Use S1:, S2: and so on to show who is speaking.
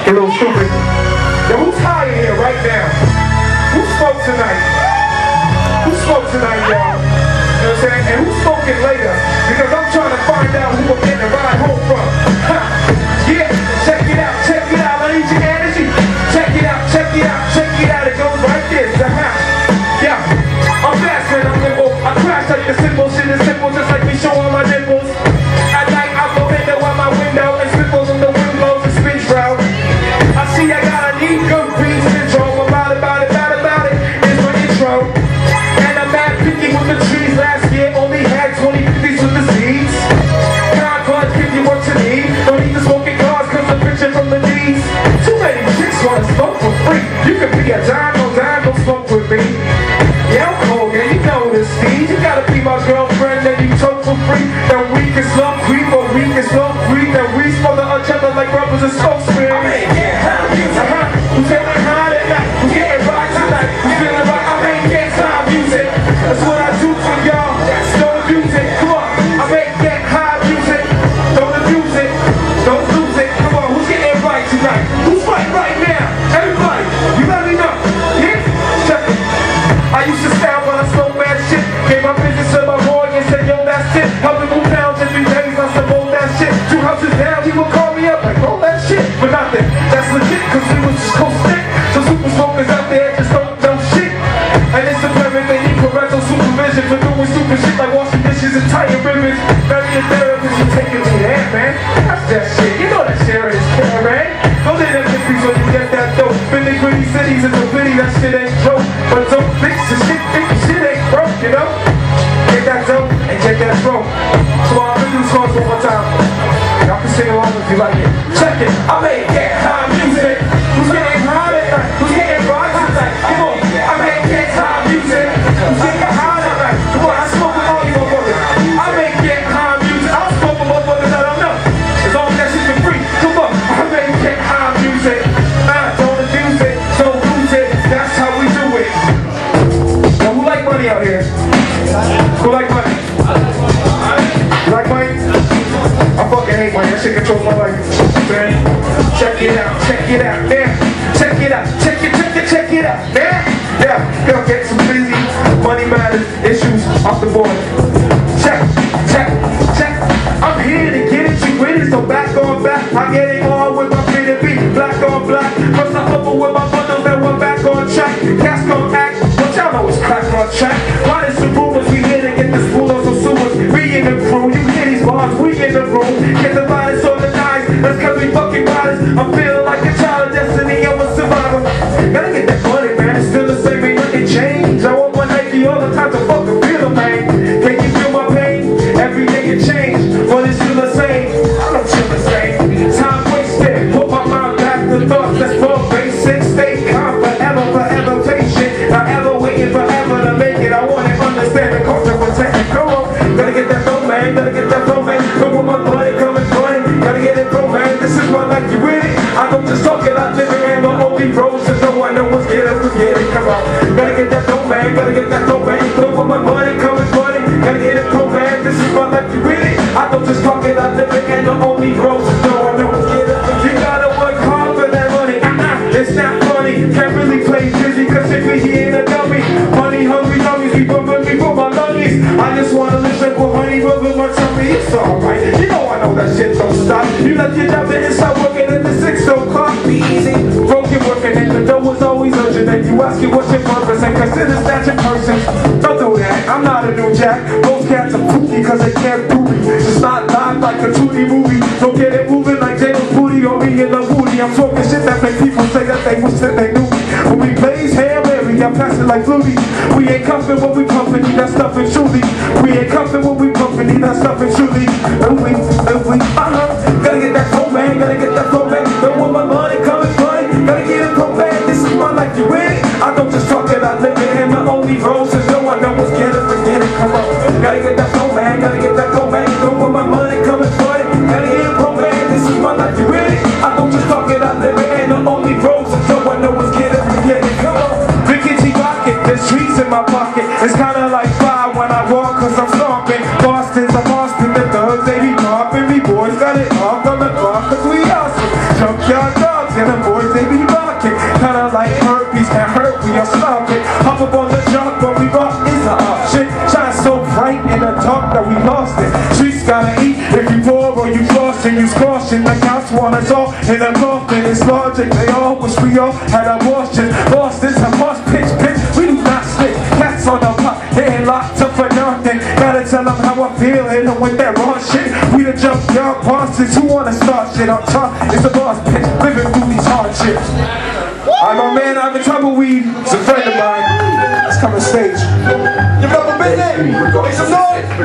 S1: Get a little stupid. Yo, who's high in here right now? Who spoke tonight? Who spoke tonight, y'all? You know what I'm saying? And who's smoking later? Because I'm trying to find out who I'm getting a ride home from. Yeah, check it out, I need your energy. Check it out, it goes like this. Yeah, I'm fast when I'm nimble. I crash like the simple shit is simple, just like me showing my nipples. At night I go into my window and sprinkles on the wind blows and spins round. I see I got a neat good green syndrome. About it is my intro. And I'm mad picky with the trees. Last year only had 20 50s with the seeds. Car cards give you what you need. Don't need to smoking cars cause the picture from the D's. Too many chicks wanna smoke for free. You can be a dime, don't smoke with me. Yeah, I'm cold, yeah, you know this, Steve. You gotta be my girlfriend and you talk for free. That we can slow creep or we can slow creep. That we smother each other like rubbers and smoke screen. I ain't getting high music. Who's getting high tonight? Who's getting right tonight? Who's feeling right? I ain't getting high music. That's what I do for y'all. Don't abuse it. Come on. I ain't getting high music. Don't abuse it. Don't lose it. Come on. Who's getting right tonight? Who's right now? Everybody. You let me know. Yeah? Check it. I used to stand when I smoke mad shit. Gave my business to my boy and said, yo, that's it. Help me move down every day. I said, roll that shit. 2 houses down, he would call me up like, roll that shit. But nothing. That's legit, cause we was just cold stick. So super smokers out there just don't know shit. And it's a pyramid, they need parental supervision for doing stupid shit like washing dishes and tying ribbons. Very therapist, you taking me there, man. That's that shit. You know that share is care, man. Those ain't them hippies when you get that dope. Been in gritty cities, it's a pity that shit ain't dope. But don't fix the shit, think the shit ain't broke, you know? Get that dope and get that throat. So I'll do these songs one more time. Y'all can sing along if you like it. Check it, I make get high music. Who's getting high tonight? Who's getting right tonight? Come on, I make get high music. Who's getting high tonight? Come on, I smoke with all you motherfuckers. I make get high music. I'll smoke with motherfuckers I don't know. As long as that shit's been free. Come on, I make get high music. Don't abuse it, don't lose it. That's how we do it. Now, who like money out here? Who like money? You like money? I fucking hate money. That shit controls my life. Man. Check it out, man. Check it out, man. Yeah, gonna get some busy money matters issues off the board. Check. I'm here to get it, you with it, so back on back. I get it on with my pretty beat, black on black. First I over with my bundles, then we're back on track. Cast on act, but y'all know it's crack on track. Why there's some rumors, we here to get the spool on some sewers. We in the crew, you hear these bars, we in the room. Get the violence on the dice, that's cause we fucking riders. I'm feeling like a child of destiny, I'm a survivor. Gotta get that money, man, it's still the same, ain't nothing changed. I want my Nike all the time to fucking feel the pain. Can you feel my pain? Every day it changed, but it's still the same. I don't feel the same. Time wasted, put my mind back to thoughts that's more basic. Stay calm forever patient. Not ever waiting forever to make it. I want to understand the culture, protect it. Come on, gotta get that flow, man. Come with my money, coming funny. Gotta get it, bro, man. This is my life, you with it? I don't just talk it, I live it, and my only pros is no one knows. Get it, forget it. Come on, gotta get that flow, man. Come with my money, coming funny. Gotta get it, bro, man. This is my life, you with it? I don't just talk it, I live it, and the only pros is no one knows. Get it, you gotta work hard for that money. It's not funny, can't really play busy, cause if we here in a dummy. Money hungry dummies, we bumping me for my lungies. I just wanna listen for honey rubbing my tummy. It's alright, you know I know that shit don't stop. You left your job and start working at the 6 o'clock. Be easy, broken working and the door was always urgent. And you ask you what's your purpose and consider that your person. Don't do that, I'm not a new jack. Most cats are kooky cause they can't do me. It's not live like a 2D movie. Don't get it moving like James Booty or me in the Woody. I'm talking shit that make people say that they wish that they knew me. When we blaze Hail Mary, I pass it like Flutie. We ain't cuffin' when we pumpin', need that stuff and truly. We ain't cuffin' when we pumpin', need that stuff and truly. And we, gotta get that flow, man, Don't want my money coming funny, gotta get it pro, man. This is my life, you with it? I don't just talk it, I live it, and the only rules is no one knows. Get it, forget it, come on. Gotta get that flow, man, Don't want my money coming funny, gotta get it pro, man. This is my life, you with it? I don't just talk it, I live it, and the only rules is no one knows. Get it, forget it, come on. Ricky T rocket, there's trees in my pocket. It's kinda like fire when I walk. and the boys, they be rocking. Kinda like herpes can hurt, we are stopping. Hop up on the jump, but we rock is a option. Shine so bright in the dark that we lost it. Streets gotta eat, if you poor or you flossing, use caution. The cops want us all in a coffin, it's logic. They all wish we all had abortions. Boston's a boss, pitch, we do not stick. Cats on the block, they ain't locked up for nothing. Gotta tell them how I feel, hit them with that raw shit. We the junkyard bosses who wanna start shit up top. It's a boss pitch, living through these hardships. I'm a man, I'm in Tumbleweed. It's a friend of mine. Let's come on stage.
S2: You've got the business. Make some noise.